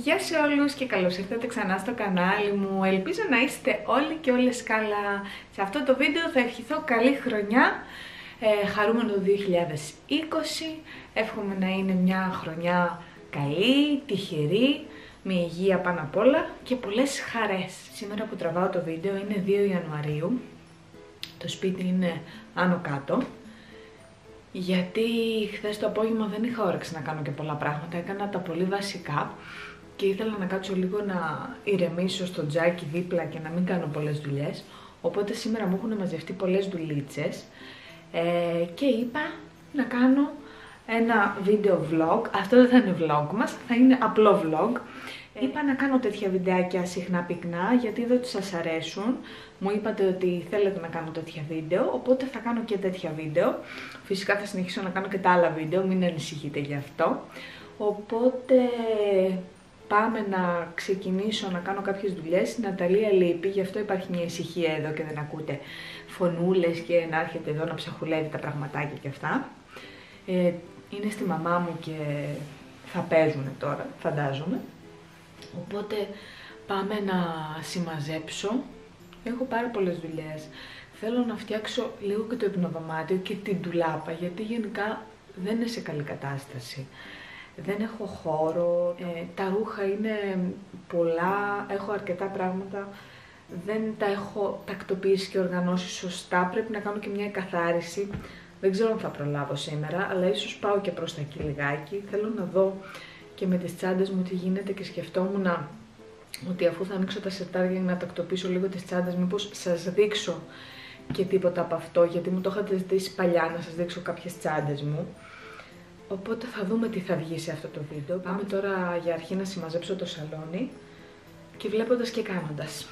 Γεια σε όλους και καλώς ήρθατε ξανά στο κανάλι μου. Ελπίζω να είστε όλοι και όλες καλά. Σε αυτό το βίντεο θα ευχηθώ καλή χρονιά, χαρούμενο 2020. Εύχομαι να είναι μια χρονιά καλή, τυχερή, με υγεία πάνω απ' όλα και πολλές χαρές. Σήμερα που τραβάω το βίντεο είναι 2 Ιανουαρίου. Το σπίτι είναι άνω κάτω. Γιατί χθες το απόγευμα δεν είχα όρεξη να κάνω και πολλά πράγματα, έκανα τα πολύ βασικά και ήθελα να κάτσω λίγο να ηρεμήσω στο τζάκι δίπλα και να μην κάνω πολλές δουλειές. Οπότε σήμερα μου έχουν μαζευτεί πολλές δουλίτσες και είπα να κάνω ένα βίντεο vlog. Αυτό δεν θα είναι vlog μας, θα είναι απλό vlog. Είπα να κάνω τέτοια βιντεάκια συχνά πυκνά γιατί είδα ότι σας αρέσουν. Μου είπατε ότι θέλετε να κάνω τέτοια βίντεο, οπότε θα κάνω και τέτοια βίντεο. Φυσικά θα συνεχίσω να κάνω και τα άλλα βίντεο, μην ανησυχείτε γι' αυτό. Οπότε πάμε να ξεκινήσω να κάνω κάποιες δουλειές. Η Ναταλία λείπει, γι' αυτό υπάρχει μια ησυχία εδώ και δεν ακούτε φωνούλες και να έρχεται εδώ να ψαχουλεύει τα πραγματάκια και αυτά. Είναι στη μαμά μου και θα παίζουν τώρα, φαντάζομαι. Οπότε πάμε να συμμαζέψω. Έχω πάρα πολλές δουλειές. Θέλω να φτιάξω λίγο και το υπνοδωμάτιο και την ντουλάπα, γιατί γενικά δεν είναι σε καλή κατάσταση. Δεν έχω χώρο, τα ρούχα είναι πολλά, έχω αρκετά πράγματα, δεν τα έχω τακτοποιήσει και οργανώσει σωστά, πρέπει να κάνω και μια εκαθάριση. Δεν ξέρω αν θα προλάβω σήμερα, αλλά ίσως πάω και προς τα εκεί λιγάκι. Θέλω να δω και με τις τσάντες μου τι γίνεται και σκεφτόμουν ότι αφού θα ανοίξω τα σετάρια να τακτοποιήσω λίγο τις τσάντες, μήπως σας δείξω και τίποτα από αυτό, γιατί μου το είχατε ζητήσει παλιά να σας δείξω κάποιες τσάντες μου. Οπότε θα δούμε τι θα βγει σε αυτό το βίντεο. Πάμε τώρα για αρχή να συμμαζέψω το σαλόνι και βλέποντας και κάνοντας.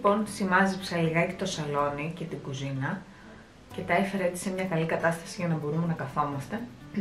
λοιπόν σημάζεψα λιγάκι το σαλόνι και την κουζίνα και τα έφερα έτσι σε μια καλή κατάσταση για να μπορούμε να καθόμαστε.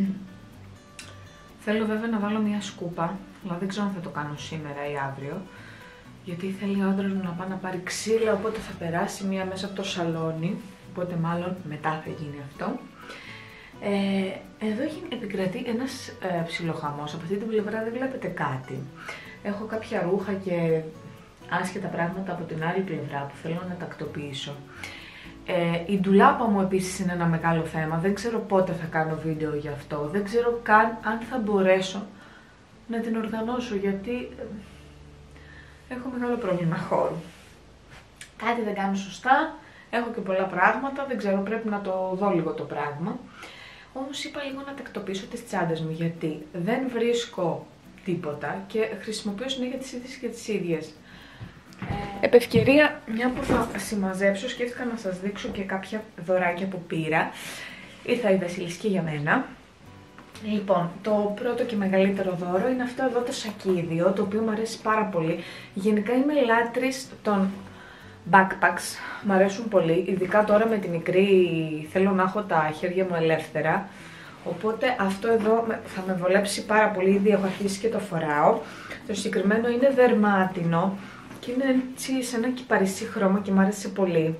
Θέλω βέβαια να βάλω μια σκούπα, αλλά δεν ξέρω αν θα το κάνω σήμερα ή αύριο, γιατί θέλει ο άντρας μου να πάει να πάρει ξύλα, οπότε θα περάσει μία μέσα από το σαλόνι, οπότε μάλλον μετά θα γίνει αυτό. Εδώ επικρατεί ένας ψιλοχαμός, από αυτή την πλευρά δεν βλέπετε κάτι. Έχω κάποια ρούχα και άσχετα πράγματα από την άλλη πλευρά που θέλω να τακτοποιήσω. Η ντουλάπα μου επίσης είναι ένα μεγάλο θέμα, δεν ξέρω πότε θα κάνω βίντεο γι' αυτό, δεν ξέρω καν αν θα μπορέσω να την οργανώσω, γιατί έχω μεγάλο πρόβλημα χώρου. Κάτι δεν κάνω σωστά, έχω και πολλά πράγματα, δεν ξέρω, πρέπει να το δω λίγο το πράγμα. Όμως είπα λίγο να τακτοποιήσω τις τσάντες μου, γιατί δεν βρίσκω τίποτα και χρησιμοποιώ συνέχεια τις ίδιες και τις ίδιες. Επ' ευκαιρία, μια που θα συμμαζέψω, σκέφτηκα να σας δείξω και κάποια δωράκια που πήρα. Ήρθα η Βασιλίσκη για μένα. Λοιπόν, το πρώτο και μεγαλύτερο δώρο είναι αυτό εδώ το σακίδιο, το οποίο μου αρέσει πάρα πολύ. Γενικά είμαι λάτρης των backpacks, μου αρέσουν πολύ, ειδικά τώρα με τη μικρή θέλω να έχω τα χέρια μου ελεύθερα. Οπότε αυτό εδώ θα με βολέψει πάρα πολύ, ήδη έχω αρχίσει και το φοράω. Το συγκεκριμένο είναι δερμάτινο και είναι έτσι σε ένα κυπαρισί χρώμα και μου άρεσε πολύ.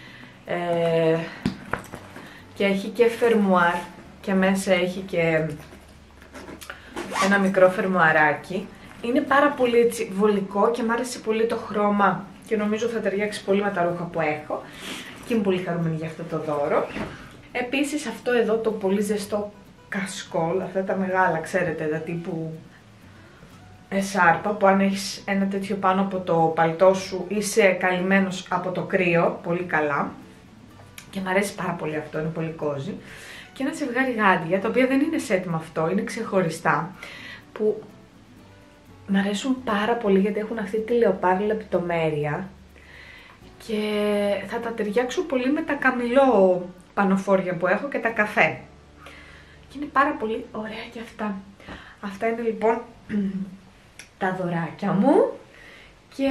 Και έχει και φερμουάρ και μέσα έχει και ένα μικρό φερμουαράκι. Είναι πάρα πολύ έτσι βολικό και μου άρεσε πολύ το χρώμα και νομίζω θα ταιριάξει πολύ με τα ρούχα που έχω και είμαι πολύ χαρούμενη για αυτό το δώρο. Επίσης αυτό εδώ το πολύ ζεστό κασκόλ, αυτά τα μεγάλα, ξέρετε, τα τύπου σάρπα, που αν έχεις ένα τέτοιο πάνω από το παλτό σου είσαι καλυμμένος από το κρύο, πολύ καλά. Και μου αρέσει πάρα πολύ αυτό, είναι πολύ κόζι. Και ένα ζευγάρι γάντια, τα οποία δεν είναι σετ με αυτό, είναι ξεχωριστά, που μου αρέσουν πάρα πολύ γιατί έχουν αυτή τη λεοπάρ λεπτομέρεια και θα τα ταιριάξω πολύ με τα καμιλό πανοφόρια που έχω και τα καφέ. Και είναι πάρα πολύ ωραία και αυτά. Αυτά είναι λοιπόν τα δωράκια μου και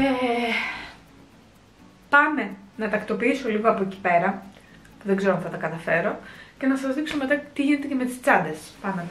πάμε να τακτοποιήσω λίγο από εκεί πέρα, που δεν ξέρω αν θα τα καταφέρω, και να σας δείξω μετά τι γίνεται και με τις τσάντες. Πάμε.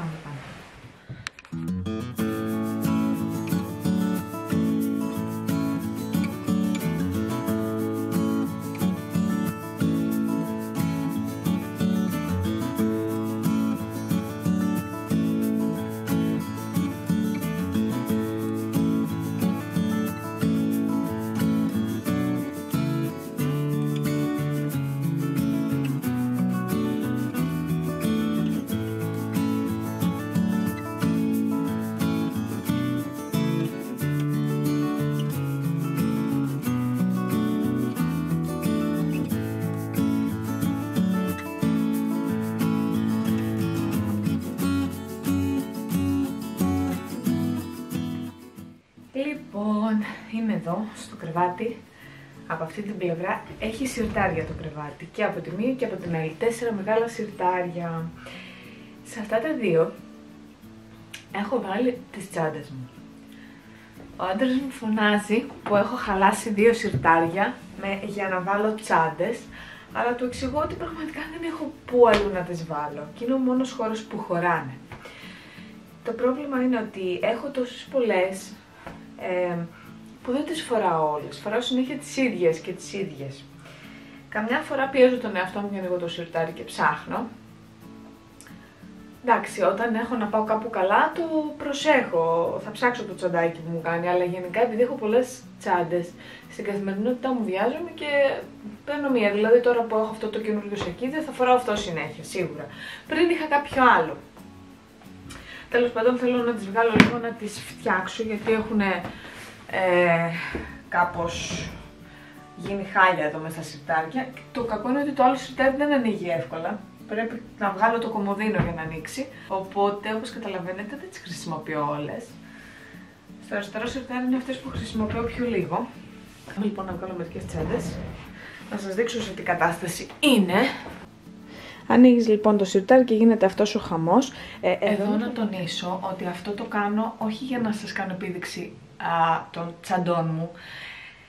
Λοιπόν, είμαι εδώ στο κρεβάτι. Από αυτή την πλευρά έχει σιρτάρια το κρεβάτι και από τη μία και από την άλλη. 4 μεγάλα σιρτάρια. Σε αυτά τα δύο έχω βάλει τις τσάντες μου. Ο άντρας μου φωνάζει που έχω χαλάσει 2 σιρτάρια για να βάλω τσάντες, αλλά του εξηγώ ότι πραγματικά δεν έχω πού αλλού να τις βάλω και είναι ο μόνος χώρος που χωράνε. Το πρόβλημα είναι ότι έχω τόσες πολλές που δεν τις φοράω όλες. Φοράω συνέχεια τις ίδιες και τις ίδιες. Καμιά φορά πιέζω τον εαυτό μου για να ανοίγω το σιρτάρι και ψάχνω. Εντάξει, όταν έχω να πάω κάπου καλά το προσέχω, θα ψάξω το τσαντάκι που μου κάνει, αλλά γενικά επειδή έχω πολλές τσάντες στην καθημερινότητά μου βιάζομαι και παίρνω μία. Δηλαδή τώρα που έχω αυτό το καινούργιο σακίδι θα φοράω αυτό συνέχεια, σίγουρα. Πριν είχα κάποιο άλλο. Τέλος πάντων θέλω να τις βγάλω λίγο να τις φτιάξω γιατί έχουν κάπως γίνει χάλια εδώ μέσα στα σιρτάρια. Το κακό είναι ότι το άλλο σιρτάρι δεν ανοίγει εύκολα. Πρέπει να βγάλω το κομμωδίνο για να ανοίξει. Οπότε όπως καταλαβαίνετε δεν τις χρησιμοποιώ όλες. Στο αριστερό σιρτάρι είναι αυτές που χρησιμοποιώ πιο λίγο. Πάμε λοιπόν να βγάλω μερικές τσάντες. Να σας δείξω σε τι κατάσταση είναι. Ανοίγεις λοιπόν το σιρτάρι και γίνεται αυτός ο χαμός. Εδώ να τονίσω ότι αυτό το κάνω όχι για να σας κάνω επίδειξη των τσαντών μου.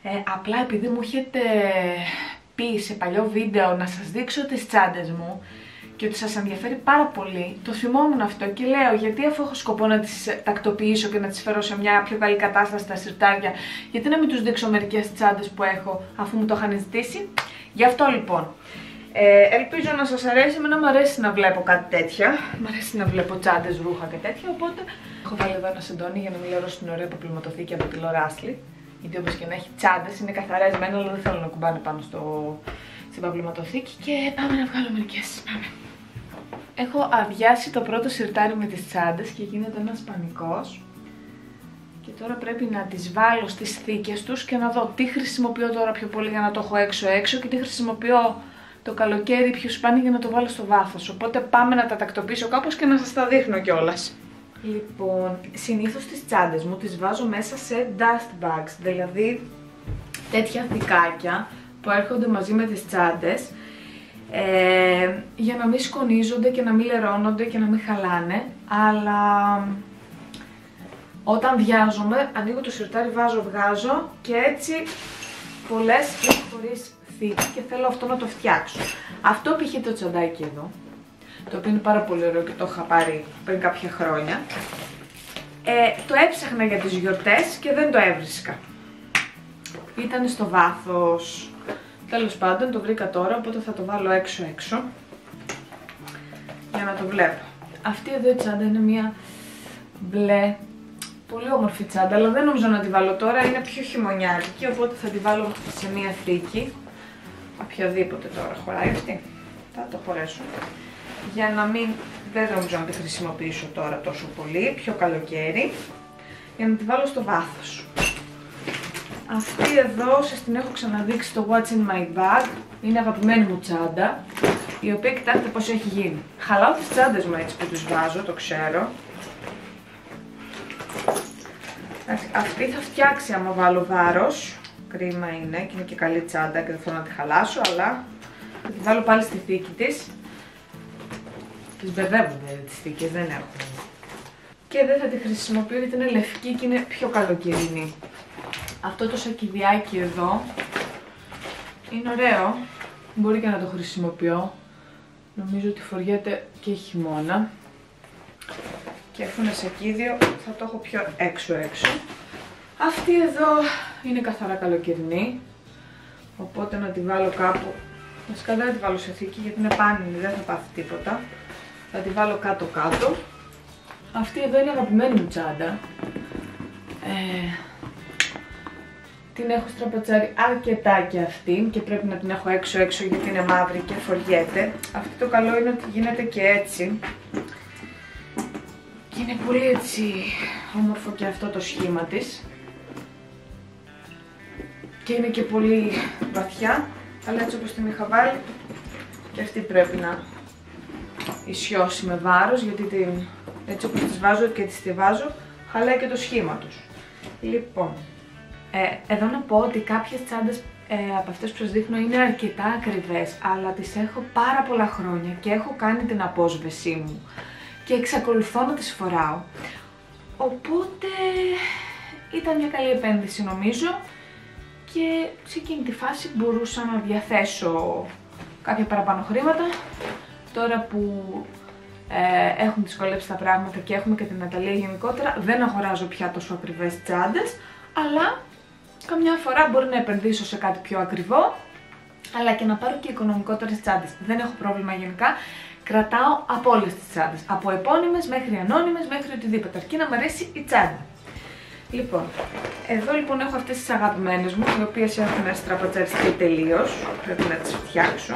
Απλά επειδή μου έχετε πει σε παλιό βίντεο να σας δείξω τις τσάντες μου και ότι σας ενδιαφέρει πάρα πολύ, το θυμόμουν αυτό και λέω γιατί αφού έχω σκοπό να τις τακτοποιήσω και να τις φέρω σε μια πιο καλή κατάσταση στα σιρτάρια, γιατί να μην τους δείξω μερικές τσάντες που έχω αφού μου το είχαν ζητήσει. Γι' αυτό λοιπόν, ελπίζω να σας αρέσει. Εμένα μου αρέσει να βλέπω κάτι τέτοια, μου αρέσει να βλέπω τσάντες, ρούχα και τέτοια, οπότε έχω βάλει εδώ ένα σεντόνι για να μην λερώσω την ωραία παπλωματοθήκη από τη Λοράσλι. Γιατί όπως και να έχει τσάντες είναι καθαρές μένα, αλλά δεν θέλω να κουμπάνε πάνω στην παπλωματοθήκη. Και πάμε να βγάλω μερικές. Πάμε. Έχω αδειάσει το πρώτο σιρτάρι με τις τσάντες και γίνεται ένας πανικός. Και τώρα πρέπει να τις βάλω στις θήκες τους και να δω τι χρησιμοποιώ τώρα πιο πολύ για να το έχω έξω και τι χρησιμοποιώ το καλοκαίρι πιο σπάνια για να το βάλω στο βάθος. Οπότε πάμε να τα τακτοποιήσω κάπως και να σας τα δείχνω κιόλας. Λοιπόν, συνήθως τις τσάντες μου τις βάζω μέσα σε dust bags, δηλαδή τέτοια θικάκια που έρχονται μαζί με τις τσάντες, για να μην σκονίζονται και να μην λερώνονται και να μην χαλάνε, αλλά όταν βιάζομαι ανοίγω το σιρτάρι, βγάζω και έτσι πολλές είναι χωρίς θήκη και θέλω αυτό να το φτιάξω. Αυτό π.χ. το τσαντάκι εδώ, το οποίο είναι πάρα πολύ ωραίο και το είχα πάρει πριν κάποια χρόνια. Το έψαχνα για τις γιορτές και δεν το έβρισκα. Ήταν στο βάθος. Τέλος πάντων το βρήκα τώρα, οπότε θα το βάλω έξω για να το βλέπω. Αυτή εδώ η τσάντα είναι μια μπλε, πολύ όμορφη τσάντα, αλλά δεν νομίζω να τη βάλω τώρα, είναι πιο χειμωνιάτικη, οπότε θα τη βάλω σε μια θήκη. Οποιαδήποτε τώρα χωράει αυτή, θα το χωρέσω. Για να μην, δεν νομίζω να τη χρησιμοποιήσω τώρα τόσο πολύ, πιο καλοκαίρι, για να τη βάλω στο βάθος. Αυτή εδώ σας την έχω ξαναδείξει στο What's in my bag, είναι αγαπημένη μου τσάντα, η οποία κοιτάξτε πως έχει γίνει. Χαλάω τις τσάντες μου έτσι που τις βάζω, το ξέρω. Αυτή θα φτιάξει άμα βάλω βάρος, κρίμα είναι και είναι και καλή τσάντα και δεν θέλω να τη χαλάσω, αλλά θα τη βάλω πάλι στη θήκη της. Τις μπερδεύονται τις θήκες, δεν έχουν. Και δεν θα τη χρησιμοποιώ γιατί είναι λευκή και είναι πιο καλοκαιρινή. Αυτό το σακιδιάκι εδώ είναι ωραίο, μπορεί και να το χρησιμοποιώ. Νομίζω ότι φοριέται και χειμώνα. Και αφού είναι σακίδιο θα το έχω πιο έξω. Αυτή εδώ είναι καθαρά καλοκαιρινή, οπότε να τη βάλω κάπου. Βασικά δεν θα τη βάλω σε θήκη γιατί είναι πάνινη, δεν θα πάθει τίποτα. Θα τη βάλω κάτω. Αυτή εδώ είναι η αγαπημένη μου τσάντα. Την έχω στραπατσάρει αρκετά και αυτή και πρέπει να την έχω έξω γιατί είναι μαύρη και φοριέται. Αυτό το καλό είναι ότι γίνεται και έτσι. Και είναι πολύ έτσι όμορφο και αυτό το σχήμα της. Και είναι και πολύ βαθιά, αλλά έτσι όπως την είχα βάλει και αυτή πρέπει να ισιώσει με βάρος, γιατί έτσι όπως τις βάζω και τις στιβάζω χαλάει και το σχήμα τους. Λοιπόν, εδώ να πω ότι κάποιες τσάντες από αυτές που σας δείχνω είναι αρκετά ακριβές, αλλά τις έχω πάρα πολλά χρόνια και έχω κάνει την απόσβεσή μου και εξακολουθώ να τις φοράω, οπότε ήταν μια καλή επένδυση νομίζω και σε εκείνη τη φάση μπορούσα να διαθέσω κάποια παραπάνω χρήματα. Τώρα που έχουν δυσκολέψει τα πράγματα και έχουμε και την αταλία γενικότερα, δεν αγοράζω πια τόσο ακριβές τσάντες, αλλά καμιά φορά μπορεί να επενδύσω σε κάτι πιο ακριβό, αλλά και να πάρω και οικονομικότερες τσάντες. Δεν έχω πρόβλημα γενικά, κρατάω από όλες τις τσάντες, από επώνυμες μέχρι ανώνυμες μέχρι οτιδήποτε, αρκεί να μου αρέσει η τσάντα. Λοιπόν, εδώ λοιπόν έχω αυτές τις αγαπημένες μου, οι οποίες έχουν στραπατσαριστεί τελείως, πρέπει να τις φτιάξω.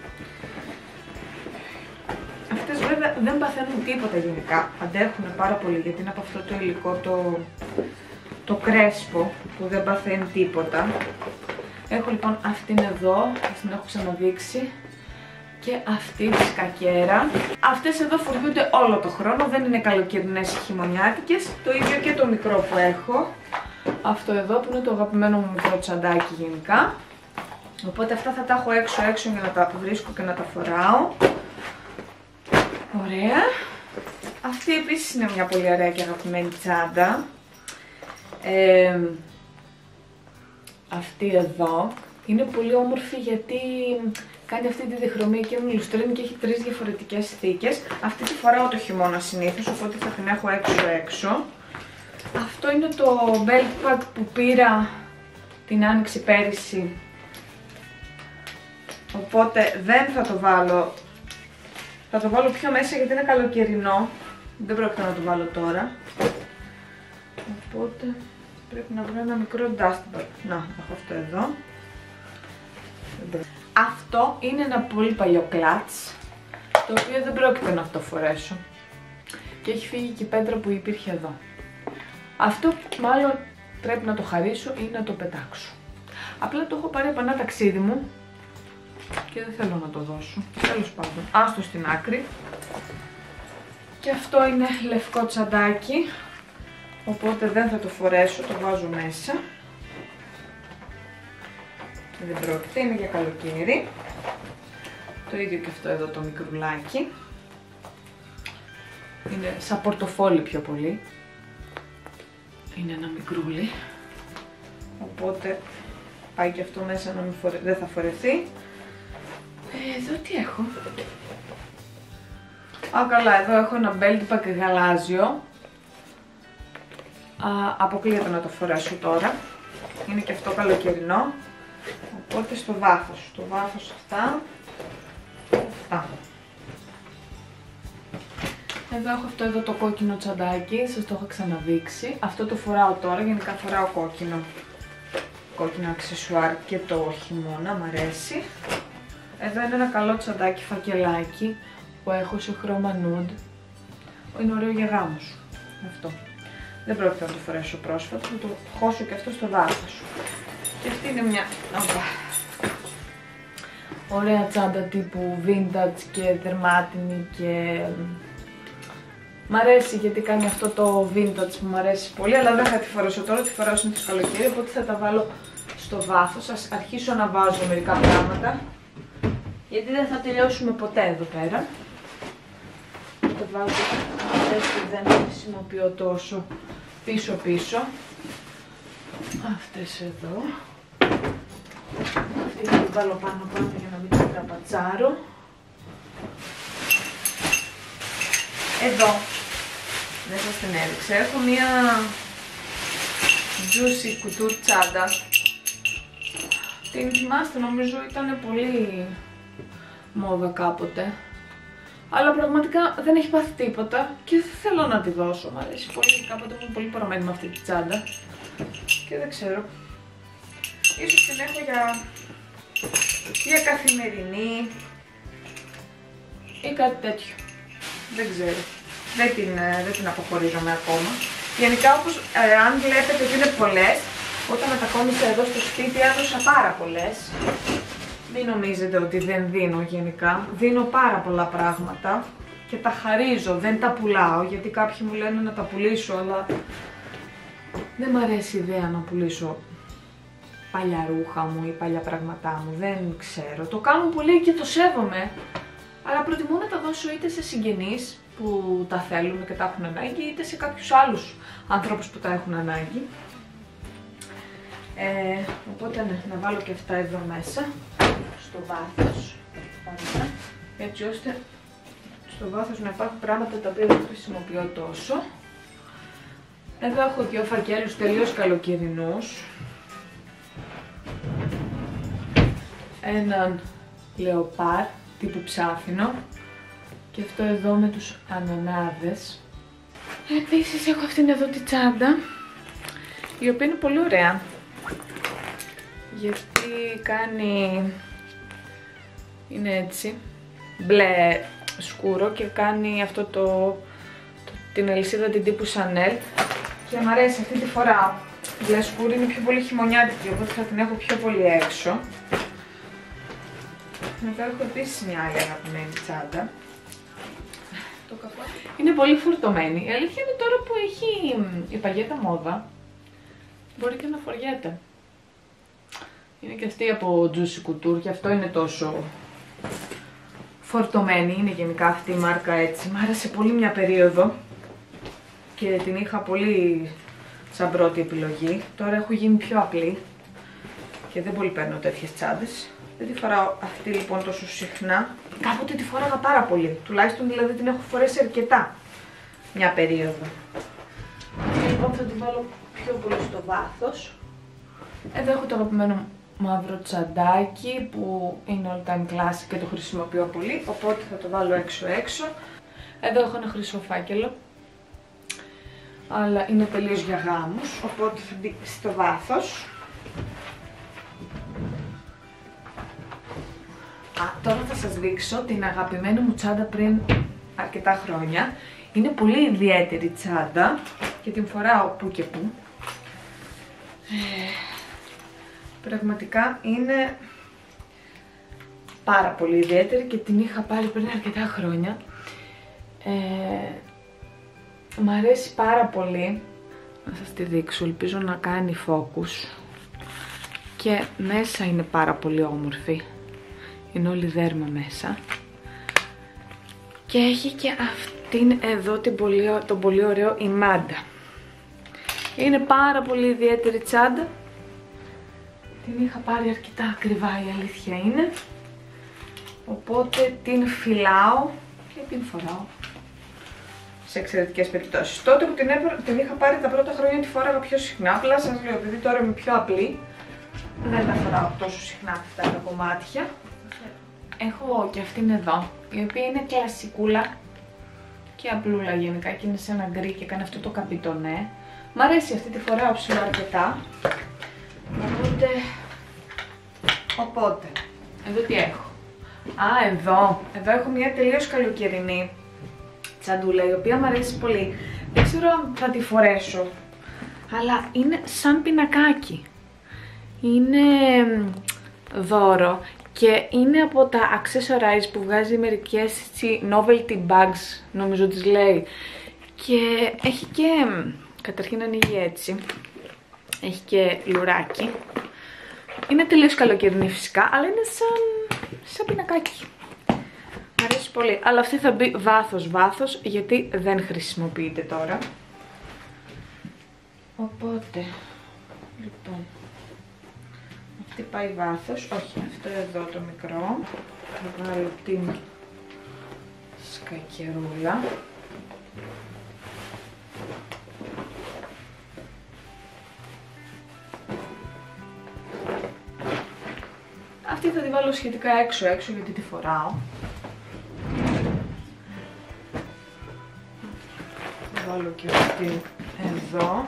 Αυτές βέβαια δεν παθαίνουν τίποτα γενικά, αντέχουν πάρα πολύ γιατί είναι από αυτό το υλικό το κρέσπο που δεν παθαίνει τίποτα. Έχω λοιπόν αυτήν εδώ, την έχω ξαναδείξει, και αυτή τη σκακέρα. Αυτές εδώ φοριούνται όλο το χρόνο, δεν είναι καλοκαιρινές ή χειμωνιάτικες. Το ίδιο και το μικρό που έχω, αυτό εδώ που είναι το αγαπημένο μου μικρό τσαντάκι γενικά. Οπότε αυτά θα τα έχω έξω για να τα βρίσκω και να τα φοράω. Ωραία. Αυτή επίσης είναι μια πολύ ωραία και αγαπημένη τσάντα. αυτή εδώ είναι πολύ όμορφη γιατί κάνει αυτή τη διχρωμή και με λουστρίνη και έχει 3 διαφορετικές θήκες. Αυτή τη φοράω το χειμώνα συνήθως, οπότε θα την έχω έξω. Αυτό είναι το belt pack που πήρα την άνοιξη πέρυσι, οπότε δεν θα το βάλω. Θα το βάλω πιο μέσα γιατί είναι καλοκαιρινό. Δεν πρόκειται να το βάλω τώρα. Οπότε πρέπει να βρω ένα μικρό dust bag. Να, έχω αυτό εδώ. Αυτό είναι ένα πολύ παλιό κλατς, το οποίο δεν πρόκειται να το φορέσω. Και έχει φύγει και η πέτρα που υπήρχε εδώ. Αυτό μάλλον πρέπει να το χαρίσω ή να το πετάξω. Απλά το έχω πάρει από ένα ταξίδι μου και δεν θέλω να το δώσω. Τέλος πάντων, άστο στην άκρη. Και αυτό είναι λευκό τσαντάκι, οπότε δεν θα το φορέσω, το βάζω μέσα. Δεν πρόκειται, είναι για καλοκαίρι. Το ίδιο και αυτό εδώ το μικρουλάκι. Είναι σαν πορτοφόλι πιο πολύ. Είναι ένα μικρούλι. Οπότε πάει και αυτό μέσα να μην δεν θα φορεθεί. Εδώ τι έχω. Α, καλά, εδώ έχω ένα belt pack γαλάζιο. Αποκλείεται να το φορέσω τώρα. Είναι και αυτό καλοκαιρινό. Οπότε στο βάθος αυτά. Εδώ έχω αυτό εδώ το κόκκινο τσαντάκι, σας το έχω ξαναδείξει. Αυτό το φοράω τώρα, γενικά φοράω κόκκινο αξεσουάρ και το χειμώνα, μ' αρέσει. Εδώ είναι ένα καλό τσαντάκι φακελάκι που έχω σε χρώμα nude. Είναι ωραίο για γάμους. Αυτό. Δεν πρόκειται να το φορέσω πρόσφατα, θα το χώσω και αυτό στο βάθος. Και αυτή είναι μια ωραία τσάντα τύπου vintage και δερμάτινη και μ' αρέσει γιατί κάνει αυτό το vintage που μ' αρέσει πολύ, αλλά δεν θα τη φορέσω τώρα, τη φοράω συνήθως καλοκαίρι, οπότε θα τα βάλω στο βάθος. Ας αρχίσω να βάζω μερικά πράγματα, γιατί δεν θα τελειώσουμε ποτέ εδώ πέρα. Το βάζω αυτές που δεν χρησιμοποιώ τόσο πίσω. Αυτές εδώ. Αυτή θα την βάλω πάνω για να μην την τραπατσάρω. Εδώ, δεν σας την έδειξα, έχω μία Juicy Couture τσάντα. Την θυμάστε, νομίζω ήταν πολύ μόδα κάποτε. Αλλά πραγματικά δεν έχει πάθει τίποτα και δεν θέλω να τη δώσω. Μ' αρέσει πολύ, κάποτε ήμουν πολύ πορωμένη με αυτή τη τσάντα. Και δεν ξέρω. Ίσως την έχω για καθημερινή ή κάτι τέτοιο. Δεν ξέρω. Δεν την αποχωρίζομαι ακόμα. Γενικά, όπως αν βλέπετε ότι είναι πολλές, όταν μετακόμισα εδώ στο σπίτι έδωσα πάρα πολλές. Μην νομίζετε ότι δεν δίνω γενικά. Δίνω πάρα πολλά πράγματα και τα χαρίζω, δεν τα πουλάω, γιατί κάποιοι μου λένε να τα πουλήσω, αλλά δεν μ' αρέσει η ιδέα να πουλήσω παλιά ρούχα μου ή παλιά πράγματά μου, δεν ξέρω. Το κάνω πολύ και το σέβομαι, αλλά προτιμώ να τα δώσω είτε σε συγγενείς που τα θέλουν και τα έχουν ανάγκη, είτε σε κάποιους άλλους ανθρώπους που τα έχουν ανάγκη. Οπότε ναι, να βάλω και αυτά εδώ μέσα, στο βάθος, έτσι ώστε στο βάθος να υπάρχουν πράγματα τα οποία δεν χρησιμοποιώ τόσο. Εδώ έχω δύο φακέλους τελείως καλοκαιρινούς. Έναν λεοπάρ τύπου ψάφινο και αυτό εδώ με τους ανανάδες. Επίσης έχω αυτήν εδώ τη τσάντα, η οποία είναι πολύ ωραία, γιατί είναι έτσι μπλε σκούρο και κάνει αυτό την αλυσίδα την τύπου Chanel και μου αρέσει αυτή τη φορά. Μπλε σκούρο είναι πιο πολύ χειμωνιάτικη, οπότε θα την έχω πιο πολύ έξω. Μετά έχω επίσης μια άλλη αγαπημένη τσάντα. Είναι πολύ φορτωμένη. Η αλήθεια είναι τώρα που έχει η παγέτα μόδα, μπορεί και να φοριέται. Είναι και αυτή από Juicy Couture και αυτό είναι τόσο φορτωμένη. Είναι γενικά αυτή η μάρκα έτσι. Μ' άρεσε πολύ μια περίοδο και την είχα πολύ σαν πρώτη επιλογή. Τώρα έχω γίνει πιο απλή. και δεν πολύ παίρνω τέτοιες τσάντες. Δεν τη φοράω αυτή λοιπόν τόσο συχνά. Κάποτε τη φόραγα πάρα πολύ. Τουλάχιστον δηλαδή την έχω φορέσει αρκετά μια περίοδο. Και λοιπόν θα τη βάλω πιο πολύ στο βάθος. Εδώ έχω το αγαπημένο μου μαύρο τσαντάκι που είναι all time classic και το χρησιμοποιώ πολύ. Οπότε θα το βάλω έξω. Εδώ έχω ένα χρυσό φάκελο. Αλλά είναι τελείως για γάμους. Οπότε θα μπει στο βάθος. Τώρα θα σας δείξω την αγαπημένη μου τσάντα πριν αρκετά χρόνια. Είναι πολύ ιδιαίτερη τσάντα και την φοράω που και που. Πραγματικά είναι πάρα πολύ ιδιαίτερη και την είχα πάρει πριν αρκετά χρόνια. Μ' αρέσει πάρα πολύ. Να σας τη δείξω, ελπίζω να κάνει focus. Και μέσα είναι πάρα πολύ όμορφη. Είναι όλη δέρμα μέσα. Και έχει και αυτήν εδώ τον πολύ ωραίο ημάντα. Είναι πάρα πολύ ιδιαίτερη τσάντα. Την είχα πάρει αρκετά ακριβά, η αλήθεια είναι. Οπότε την φυλάω και την φοράω σε εξαιρετικές περιπτώσεις. Τότε που την είχα πάρει τα πρώτα χρόνια τη φόραγα πιο συχνά. Απλά σας λέω, επειδή τώρα είμαι πιο απλή, δεν τα φοράω τόσο συχνά αυτά τα κομμάτια. Έχω και αυτήν εδώ, η οποία είναι κλασικούλα και απλούλα γενικά και είναι σε ένα γκρι και κάνει αυτό το καπιτονέ. Μ' αρέσει αυτή, τη φοράω ψηλά αρκετά. Οπότε, εδώ τι έχω. Εδώ έχω μια τελείως καλοκαιρινή τσαντούλα, η οποία μου αρέσει πολύ. Δεν ξέρω αν θα τη φορέσω, αλλά είναι σαν πινακάκι. Είναι δώρο και είναι από τα accessorize που βγάζει μερικές novelty bags, νομίζω τις λέει. Και έχει και, καταρχήν ανοίγει έτσι, έχει και λουράκι. Είναι τελείως καλοκαιρινή φυσικά, αλλά είναι σαν πινακάκι. Μ' αρέσει πολύ, αλλά αυτή θα μπει βάθος, γιατί δεν χρησιμοποιείται τώρα. Οπότε, λοιπόν, αυτή πάει βάθος, όχι, αυτό εδώ το μικρό. Θα βάλω την σκακερούλα. Αυτή θα τη βάλω σχετικά έξω γιατί τη φοράω. Θα βάλω και αυτή εδώ.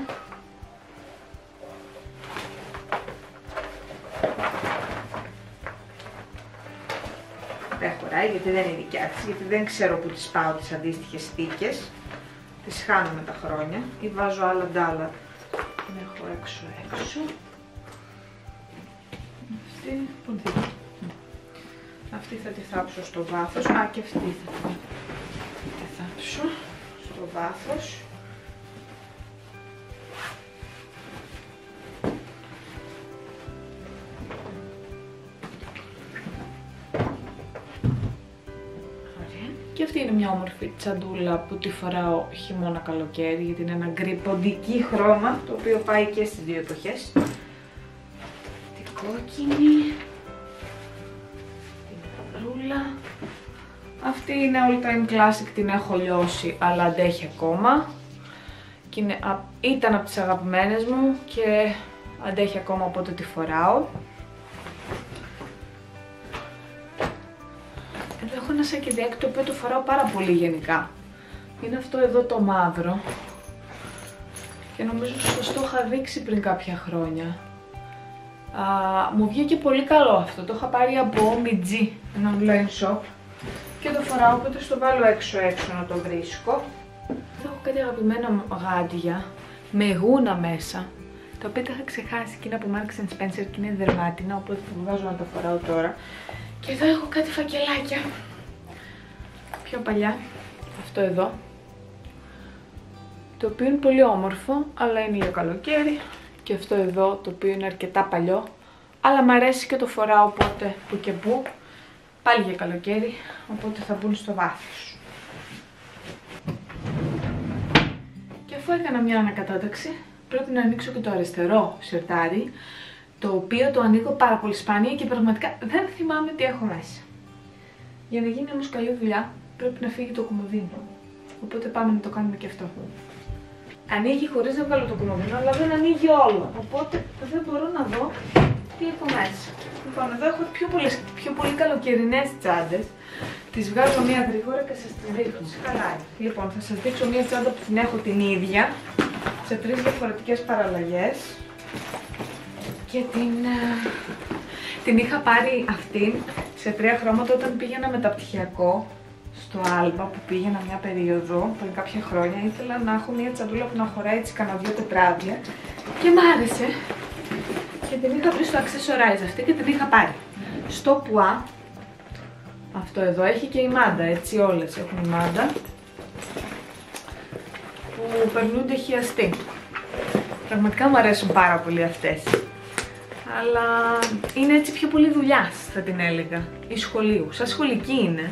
Δεν χωράει γιατί δεν είναι δικιά της, γιατί δεν ξέρω που τις πάω τις αντίστοιχες θήκες. Τις χάνω με τα χρόνια ή βάζω άλλα ντάλα. Την έχω έξω. Αυτή θα τη θάψω στο βάθος. Και αυτή θα τη θάψω στο βάθος. Και αυτή είναι μια όμορφη τσαντούλα που τη φοράω χειμώνα καλοκαίρι, γιατί είναι ένα γκρι ποντική χρώμα, το οποίο πάει και στις δύο εποχές. Την κόκκινη, την μαυρούλα. Αυτή είναι all time classic, την έχω λιώσει αλλά αντέχει ακόμα. Και ήταν από τις αγαπημένες μου και αντέχει ακόμα, οπότε τη φοράω. Εδώ έχω ένα σακεδάκι το οποίο το φοράω πάρα πολύ γενικά. Είναι αυτό εδώ το μαύρο. Και νομίζω πως το είχα δείξει πριν κάποια χρόνια. Μου βγήκε πολύ καλό αυτό. Το είχα πάρει από OMG, ένα online shop. Και το φοράω, οπότε στο βάλω έξω να το βρίσκω. Εδώ έχω κάτι αγαπημένα γάντια με γούνα μέσα. Τα οποία τα είχα ξεχάσει και είναι από Marks & Spencer και είναι δερμάτινα, οπότε θα βγάζω να τα φοράω τώρα. Και εδώ έχω κάτι φακελάκια πιο παλιά, αυτό εδώ, το οποίο είναι πολύ όμορφο, αλλά είναι για καλοκαίρι. Και αυτό εδώ, το οποίο είναι αρκετά παλιό, αλλά μ' αρέσει και το φοράω, οπότε που και που, πάλι για καλοκαίρι, οπότε θα μπουν στο βάθος. Και αφού έκανα μια ανακατάταξη, πρέπει να ανοίξω και το αριστερό σιρτάρι, το οποίο το ανοίγω πάρα πολύ σπάνια και πραγματικά δεν θυμάμαι τι έχω μέσα. Για να γίνει όμως καλή δουλειά πρέπει να φύγει το κομμωδίνο, οπότε πάμε να το κάνουμε και αυτό. Ανοίγει χωρίς να βγάλω το κομμωδίνο, αλλά δεν ανοίγει όλο, οπότε δεν μπορώ να δω τι έχω μέσα. Λοιπόν, εδώ έχω πιο πολύ καλοκαιρινές τσάντες. Τις βγάζω μία γρήγορα και σας τις δείχνω. Χαλάει. Λοιπόν, θα σας δείξω μία τσάντα που την έχω την ίδια, σε 3 διαφορετικές παραλλαγές. Και την είχα πάρει αυτήν σε 3 χρώματα όταν πήγαινα μεταπτυχιακό στο Άλμπα που πήγαινα μια περίοδο πριν κάποια χρόνια. Ήθελα να έχω μια τσαντούλα που να χωράει έτσι κανένα 2 τετράδια και μ' άρεσε και την είχα βρει στο Accessorize αυτή και την είχα πάρει στο Pua. Αυτό εδώ έχει και η μάντα, έτσι όλες έχουν η μάντα που περνούνται χιαστή. Πραγματικά μου αρέσουν πάρα πολύ αυτές, αλλά είναι έτσι πιο πολύ δουλειάς θα την έλεγα, ή σχολείου, σαν σχολική είναι.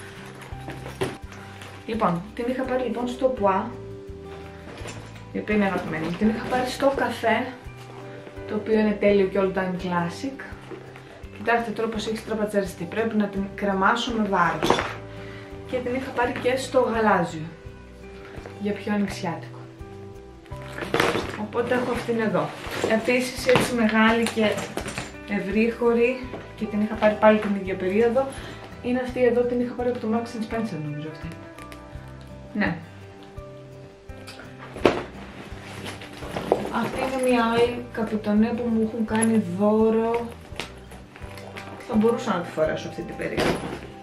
Λοιπόν, την είχα πάρει λοιπόν στο Pua, η οποία είναι αγαπημένη. Την είχα πάρει στο καφέ, το οποίο είναι τέλειο και all time classic. Κοιτάξτε τώρα πως έχει τραπατσαριστεί, πρέπει να την κρεμάσω με βάρος. Και την είχα πάρει και στο γαλάζιο, για πιο ανοιξιάτικο. Οπότε έχω αυτήν εδώ. Επίσης έτσι μεγάλη και ευρύχωρη και την είχα πάρει πάλι την ίδια περίοδο. Είναι αυτή εδώ, την είχα πάρει από το Marks & Spencer νομίζω αυτή. Ναι. Αυτή είναι μια άλλη καπιτονέ που μου έχουν κάνει δώρο. Θα μπορούσα να τη φορέσω αυτή την περίοδο.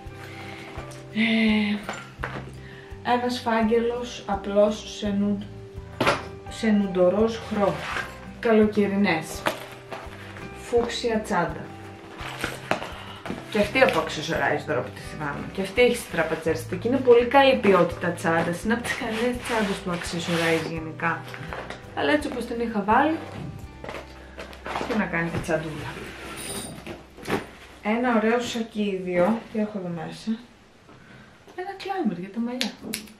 Ένας φάγγελος απλός σε νουντορόζ χρό. Καλοκαιρινές. Φούξια τσάντα. Και αυτή από Accessorize τώρα που τη θυμάμαι. Και αυτή έχει τραπατσαριστεί και είναι πολύ καλή ποιότητα τσάντας. Είναι από τις καλές τσάντες του Accessorize γενικά. Αλλά έτσι όπως την είχα βάλει, τι να κάνει τη τσαντούλα. Ένα ωραίο σακίδιο, τι έχω εδώ μέσα. Ένα κλάιμερ για τα μαλλιά.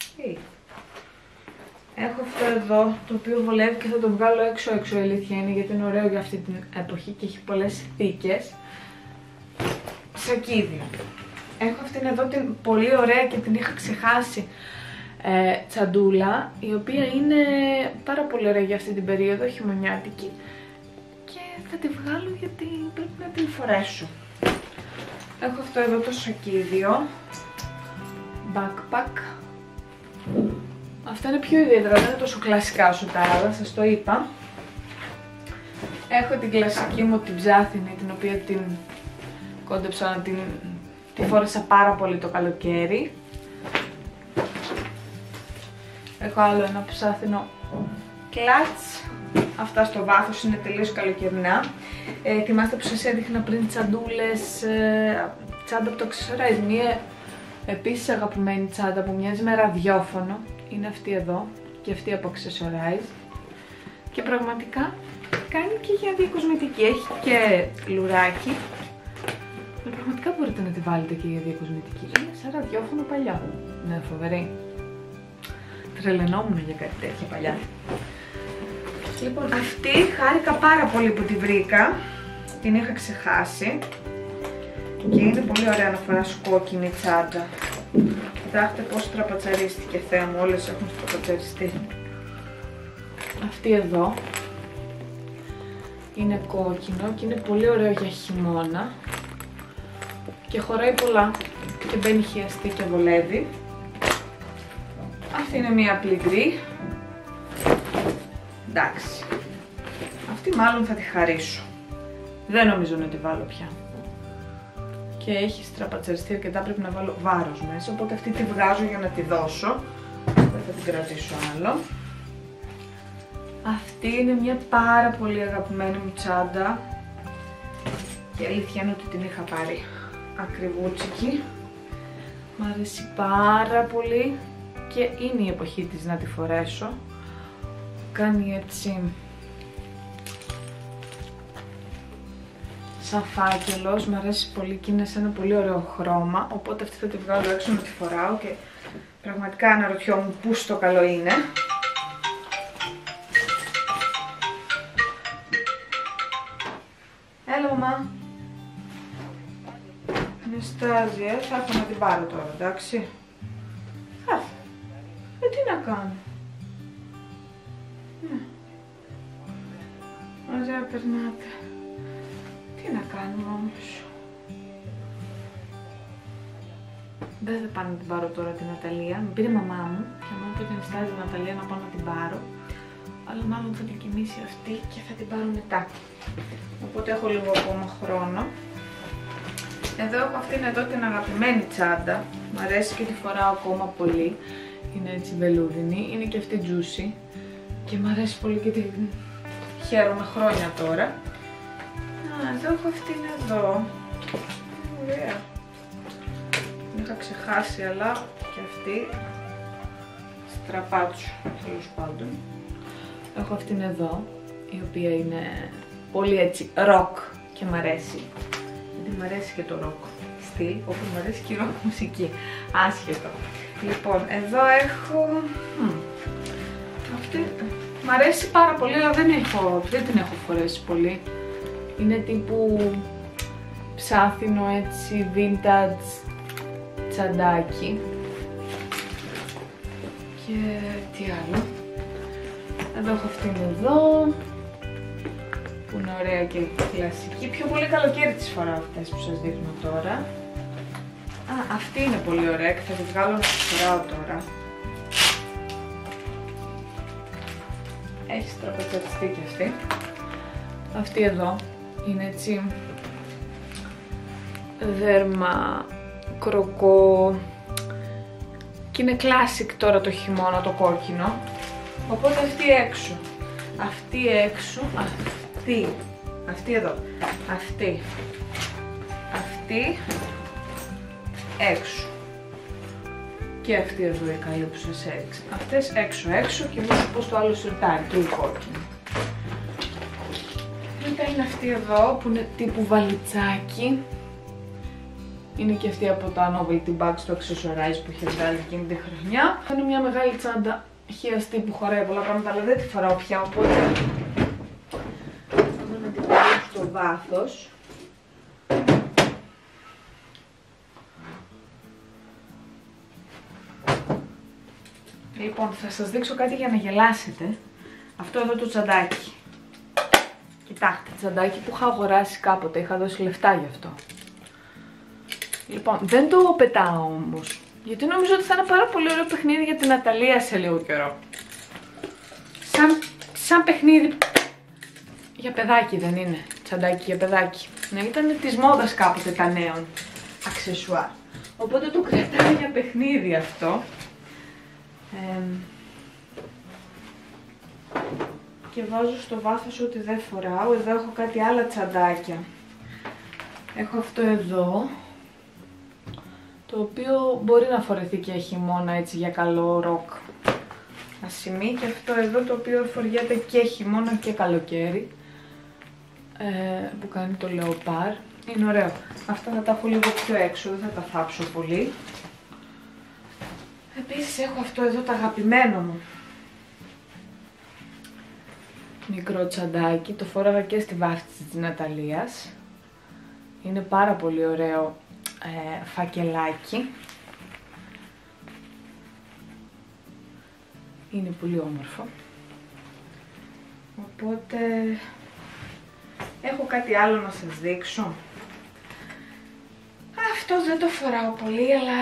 Έχω αυτό εδώ, το οποίο βολεύει και θα το βγάλω έξω η αλήθεια είναι, γιατί είναι ωραίο για αυτή την εποχή και έχει πολλές θήκες. Σακίδιο. Έχω αυτήν εδώ την πολύ ωραία και την είχα ξεχάσει τσαντούλα, η οποία είναι πάρα πολύ ωραία για αυτή την περίοδο, χειμωνιάτικη, και θα τη βγάλω γιατί πρέπει να την φορέσω. Έχω αυτό εδώ το σακίδιο, backpack. Αυτά είναι πιο ιδιαίτερα, δεν είναι τόσο κλασικά όσο τα άλλα, σας το είπα. Έχω την κλασική μου την ψάθινη, την οποία την κόντεψα να τη φόρεσα πάρα πολύ το καλοκαίρι. Έχω άλλο ένα ψάθινο κλατς. Αυτά στο βάθος είναι τελείως καλοκαιρινά. Θυμάστε που σας έδειχνα πριν τσαντούλες, τσάντα από το Accessorize. Μία επίσης αγαπημένη τσάντα που μοιάζει με ραδιόφωνο είναι αυτή εδώ και αυτή από Accessorize. Και πραγματικά κάνει και για διακοσμητική. Έχει και λουράκι. Πραγματικά μπορείτε να τη βάλετε και για διακοσμητική. Είναι σαν ραδιόφωνο παλιά. Ναι, φοβερή. Τρελαινόμουν για κάτι τέτοια παλιά. Λοιπόν, αυτή χάρηκα πάρα πολύ που τη βρήκα. Την είχα ξεχάσει. Και είναι πολύ ωραία να φοράς κόκκινη τσάντα. Κοιτάξτε πώς τραπατσαρίστηκε, Θεέ μου, όλες έχουν τραπατσαριστεί. Αυτή εδώ είναι κόκκινο και είναι πολύ ωραίο για χειμώνα. Και χωράει πολλά και μπαίνει χιαστή και βολεύει. Αυτή είναι μία απλή γκρι. Εντάξει. Αυτή μάλλον θα τη χαρίσω. Δεν νομίζω να τη βάλω πια. Και έχει στραπατσαριστεί αρκετά, πρέπει να βάλω βάρος μέσα, οπότε αυτή τη βγάζω για να τη δώσω. Δεν θα την κρατήσω άλλο. Αυτή είναι μια πάρα πολύ αγαπημένη μου τσάντα. Και η αλήθεια είναι ότι την είχα πάρει ακριβούτσικη. Μ' αρέσει πάρα πολύ και είναι η εποχή της να τη φορέσω. Κάνει έτσι σαν φάκελος, μου αρέσει πολύ και είναι σε ένα πολύ ωραίο χρώμα, οπότε αυτή θα τη βγάλω έξω να τη φοράω και πραγματικά αναρωτιόμουν πού στο καλό είναι. Έλα μαμά. Αναστάζια, θα έρθω να την πάρω τώρα, εντάξει. Τι να κάνω. Ωραία περνάτε. Τι να κάνουμε όμως. Δεν θα πάω να την πάρω τώρα την Ναταλία. Με πήρε η μαμά μου και μου είπε ότι Αναστάζια η Ναταλία να πάω να την πάρω. Αλλά μάλλον θα την κοιμήσει αυτή και θα την πάρω μετά. Οπότε έχω λίγο ακόμα χρόνο. Εδώ έχω αυτήν εδώ την αγαπημένη τσάντα. Μ' αρέσει και τη φοράω ακόμα πολύ. Είναι έτσι βελούδινη. Είναι και αυτή juicy. Και μ' αρέσει πολύ και τη χαίρομαι χρόνια τώρα. Εδώ έχω αυτήν εδώ. Ωραία. Την είχα ξεχάσει, αλλά και αυτή στραπάτσου, τέλος πάντων. Έχω αυτήν εδώ, η οποία είναι πολύ έτσι rock και μ' αρέσει. Γιατί μ' αρέσει και το rock στυλ, όπως μ' αρέσει και η rock μουσική. Άσχετο. Λοιπόν, εδώ έχω αυτή. Μ' αρέσει πάρα πολύ, αλλά δεν την έχω φορέσει πολύ. Είναι τύπου ψάθινο έτσι vintage τσαντάκι. Και τι άλλο. Εδώ έχω αυτήν εδώ που είναι ωραία και κλασική. Πιο πολύ καλοκαίρι τις φοράω αυτές που σας δείχνω τώρα. Αυτή είναι πολύ ωραία και θα τη βγάλω να τη φοράω τώρα. Έχει στραπετσατιστεί και αυτή. Αυτή εδώ είναι έτσι δέρμα κροκό και είναι classic τώρα το χειμώνα το κόκκινο. Οπότε αυτή έξω, αυτή έξω, αυτή εδώ, αυτή έξω και αυτή εδώ η καλή που σας έριξα. Αυτές έξω και μου σου πω στο άλλο σιρτάκι, η κόκκινη. Μετά είναι αυτή εδώ που είναι τύπου βαλιτσάκι. Είναι και αυτή από τα novelty bags στο accessorize που είχε βγάλει εκείνη τη χρονιά. Είναι μια μεγάλη τσάντα χιαστή που χωράει πολλά πράγματα, αλλά δεν τη φοράω πια, οπότε θα να την πάρω στο βάθος. Λοιπόν, θα σας δείξω κάτι για να γελάσετε. Αυτό εδώ το τσαντάκι. Κοιτάξτε, τσαντάκι που είχα αγοράσει κάποτε, είχα δώσει λεφτά γι' αυτό. Λοιπόν, δεν το πετάω όμως, γιατί νομίζω ότι θα είναι πάρα πολύ ωραίο παιχνίδι για την Ναταλία σε λίγο καιρό. Σαν παιχνίδι για παιδάκι δεν είναι, τσαντάκι για παιδάκι. Ναι, ήταν της μόδας κάποτε τα νέων αξεσουάρ. Οπότε το κρατάω για παιχνίδι αυτό. Και βάζω στο βάθος ό,τι δεν φοράω. Εδώ έχω κάτι άλλα τσαντάκια. Έχω αυτό εδώ, το οποίο μπορεί να φορεθεί και χειμώνα έτσι για καλό ροκ ασημή, και αυτό εδώ το οποίο φοριέται και χειμώνα και καλοκαίρι, που κάνει το λεοπάρ. Είναι ωραίο. Αυτά θα τα έχω λίγο πιο έξω, δεν θα τα θάψω πολύ. Επίσης έχω αυτό εδώ το αγαπημένο μου μικρό τσαντάκι, το φόραγα και στη βάφτιση της Ναταλίας. Είναι πάρα πολύ ωραίο φακελάκι. Είναι πολύ όμορφο. Οπότε έχω κάτι άλλο να σας δείξω. Αυτό δεν το φοράω πολύ, αλλά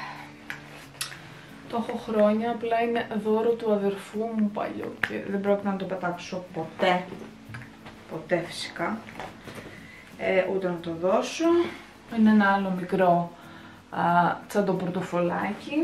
το έχω χρόνια, απλά είναι δώρο του αδερφού μου παλιό και δεν πρόκειται να το πετάξω ποτέ. Ποτέ φυσικά. Ούτε να το δώσω. Είναι ένα άλλο μικρό τσαντοπορτοφολάκι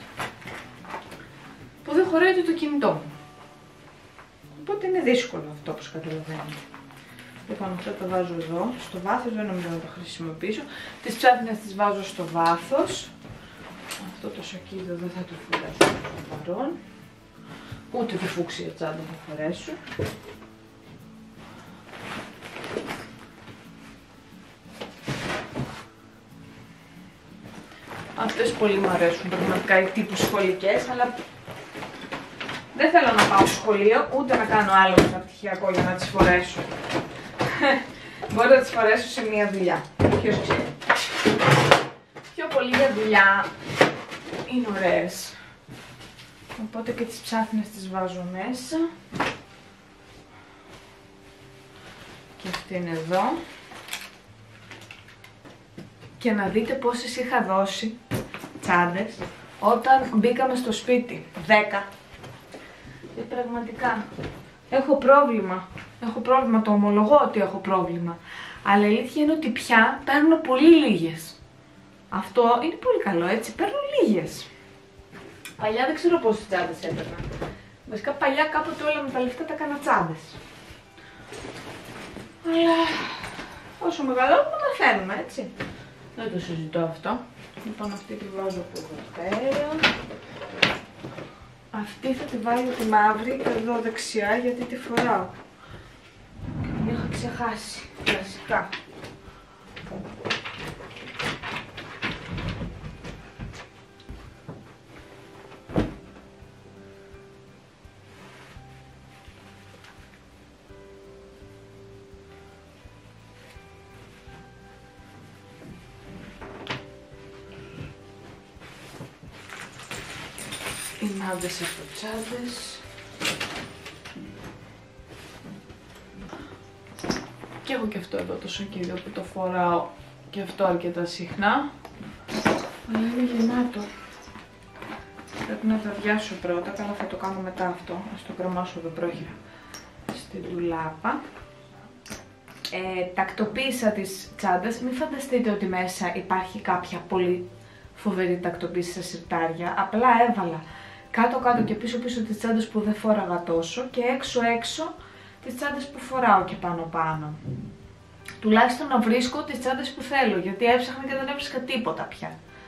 που δεν χωράει το κινητό μου. Οπότε είναι δύσκολο αυτό, όπως καταλαβαίνετε. Λοιπόν, αυτό το βάζω εδώ, στο βάθος, δεν νομίζω να το χρησιμοποιήσω. Τις ψάθινες τις βάζω στο βάθος. Αυτό το σακίδιο δεν θα το φορέσω στο παρόν. Ούτε τη φούξια τσάντα θα φορέσω. Αυτές πολύ μου αρέσουν, πραγματικά οι τύπου σχολικές, αλλά δεν θέλω να πάω στο σχολείο, ούτε να κάνω άλλο μεταπτυχιακό για να τις φορέσω. Μπορώ να τις φορέσω σε μία δουλειά. Ποιος ξέρει. Πιο πολύ για δουλειά είναι ωραίες. Οπότε και τις ψάχνες τις βάζω μέσα. Και αυτή είναι εδώ. Και να δείτε πόσες είχα δώσει τσάντες όταν μπήκαμε στο σπίτι. 10. Και πραγματικά έχω πρόβλημα. Έχω πρόβλημα, το ομολογώ ότι έχω πρόβλημα. Αλλά η αλήθεια είναι ότι πια παίρνω πολύ λίγες. Αυτό είναι πολύ καλό, έτσι. Παίρνω λίγες. Παλιά δεν ξέρω πόσες τσάντες έπαιρνα. Βασικά παλιά κάποτε όλα με τα λεφτά τα έκανα τσάντες. Αλλά όσο μεγαλώνουμε μαθαίνουμε, έτσι. Δεν το συζητώ αυτό. Λοιπόν, αυτή τη βάζω από εδώ πέρα. Αυτή θα τη βάλω τη μαύρη εδώ δεξιά γιατί τη φοράω. Και την είχα ξεχάσει, κλασικά. Είναι άντες από τσάντες. Και έχω και αυτό εδώ το σακίδιο που το φοράω και αυτό αρκετά συχνά. Αλλά είναι γεμάτο. Πρέπει να τα αδειάσω πρώτα, καλά θα το κάνω μετά αυτό. Ας το κρεμάσω εδώ πρόχειρα στην ντουλάπα. Τακτοποίησα τις τσάντες. Μην φανταστείτε ότι μέσα υπάρχει κάποια πολύ φοβερή τακτοποίηση στα συρτάρια. Απλά έβαλα κάτω-κάτω και πίσω-πίσω τις τσάντες που δεν φόραγα τόσο και έξω-έξω τις τσάντες που φοράω και πάνω-πάνω. Τουλάχιστον να βρίσκω τις τσάντες που θέλω, γιατί έψαχνα και δεν έβρισκα τίποτα πια.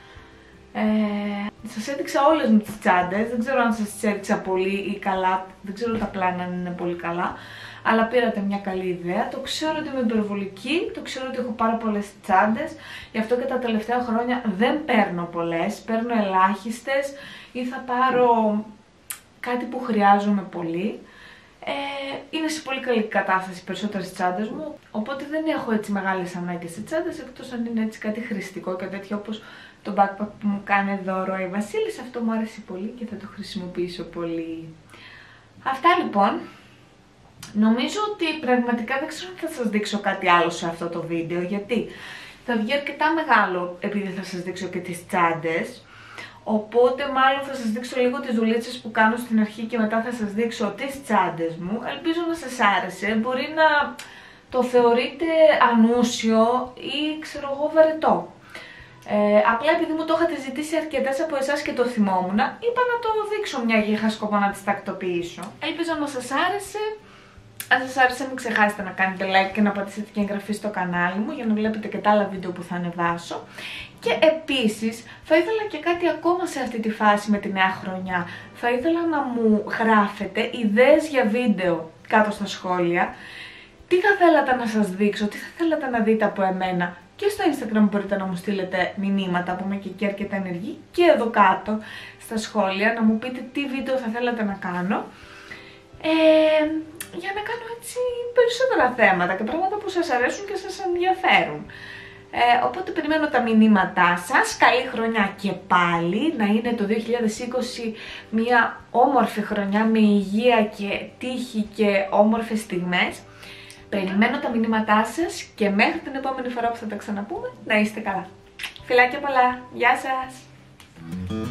Σας έδειξα όλες μου τις τσάντες, δεν ξέρω αν σας τις έδειξα πολύ ή καλά, δεν ξέρω τα πλάνα αν είναι πολύ καλά, αλλά πήρατε μια καλή ιδέα. Το ξέρω ότι είμαι υπερβολική, το ξέρω ότι έχω πάρα πολλές τσάντες, γι' αυτό και τα τελευταία χρόνια δεν παίρνω πολλές, παίρνω ελάχιστες ή θα πάρω κάτι που χρειάζομαι πολύ. Είναι σε πολύ καλή κατάσταση οι περισσότερες τσάντες μου, οπότε δεν έχω έτσι μεγάλες ανάγκες σε τσάντες, εκτός αν είναι έτσι κάτι χρηστικό και τέτοιο όπως το backpack που μου κάνει δώρο η Βασίλισσα. Αυτό μου άρεσε πολύ και θα το χρησιμοποιήσω πολύ. Αυτά λοιπόν. Νομίζω ότι πραγματικά δεν ξέρω αν θα σας δείξω κάτι άλλο σε αυτό το βίντεο, γιατί θα βγει αρκετά μεγάλο επειδή θα σας δείξω και τις τσάντες. Οπότε μάλλον θα σας δείξω λίγο τις δουλίτσες που κάνω στην αρχή και μετά θα σας δείξω τις τσάντες μου. Ελπίζω να σας άρεσε, μπορεί να το θεωρείτε ανούσιο ή ξέρω εγώ βαρετό. Απλά επειδή μου το είχατε ζητήσει αρκετές από εσάς και το θυμόμουν, είπα να το δείξω μια και είχα σκοπό να τις τακτοποιήσω. Ελπίζω να σας άρεσε. Αν σας άρεσε μην ξεχάσετε να κάνετε like και να πατήσετε και εγγραφή στο κανάλι μου για να βλέπετε και τα άλλα βίντεο που θα ανεβάσω. Και επίσης θα ήθελα και κάτι ακόμα σε αυτή τη φάση με τη νέα χρονιά. Θα ήθελα να μου γράφετε ιδέες για βίντεο κάτω στα σχόλια. Τι θα θέλατε να σας δείξω, τι θα θέλατε να δείτε από εμένα. Και στο Instagram μπορείτε να μου στείλετε μηνύματα που είμαι και εκεί αρκετά ενεργή. Και εδώ κάτω στα σχόλια να μου πείτε τι βίντεο θα θέλατε να κάνω. Για να κάνω έτσι περισσότερα θέματα και πράγματα που σας αρέσουν και σας ενδιαφέρουν. Οπότε περιμένω τα μηνύματά σας. Καλή χρονιά και πάλι. Να είναι το 2020 μια όμορφη χρονιά με υγεία και τύχη και όμορφες στιγμές. Περιμένω τα μηνύματά σας και μέχρι την επόμενη φορά που θα τα ξαναπούμε να είστε καλά. Φιλάκια πολλά. Γεια σας.